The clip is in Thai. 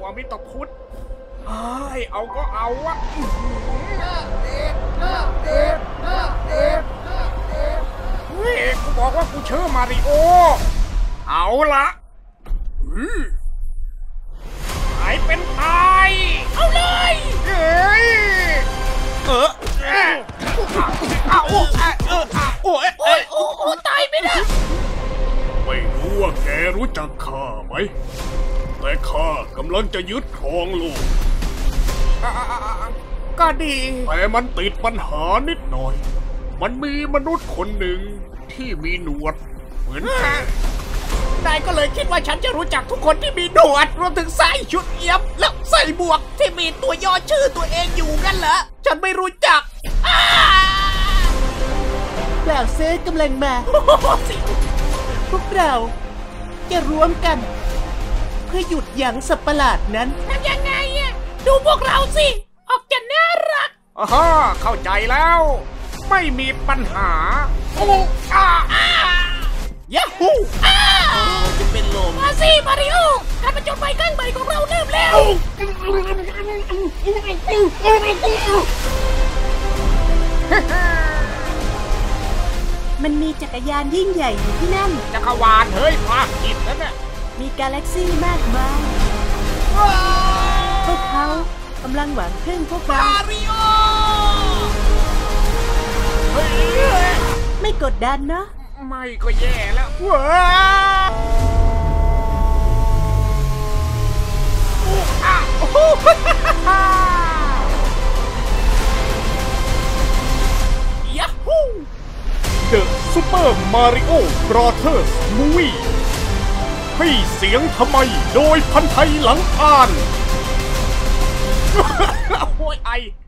อมิตรพุทธเอาก็เอาวะเฮ้ยกูบอกว่ากูชื่อมาริโอเอาละหายเป็นตายเอาเลยเฮ้ยตายไปนะไม่รู้ว่าแกรู้จักข้าไหมแต่ข้ากำลังจะยึดครองโลกก็ดีแต่มันติดปัญหานิดหน่อยมันมีมนุษย์คนหนึ่งที่มีหนวดเหมือนแกนายก็เลยคิดว่าฉันจะรู้จักทุกคนที่มีหนวดรวมถึงใส่ชุดเอี้ยมแล้วใส่หมวกที่มีตัวย่อชื่อตัวเองอยู่กันเหรอฉันไม่รู้จักเปล่าเซ่กำลังมาพวกเราจะรวมกันเพื่อหยุดยั้งสัตว์ประหลาดนั้นทำยังไงอะดูพวกเราสิออกจะน่ารักเข้าใจแล้วไม่มีปัญหายาฮูจะเป็นลมมาสิมาริโอการประจนภัยครั้งใหม่ของเราเริ่มแล้วมันมีจักรยานยิ่งใหญ่อยู่ที่นั่นจักรวาลเฮ้ยภาคจิตนั่นน่ะมีกาแล็กซี่มากมายพวกเขากำลังหวังพึ่งพวกเรามาริโอไม่กดดันนะไม่ก็แย่แล้วว้ายาฮู The Super Mario Brothers Movie ให้เสียงทำไมโดยพันไทยหลังอ่านโอ้ยไอ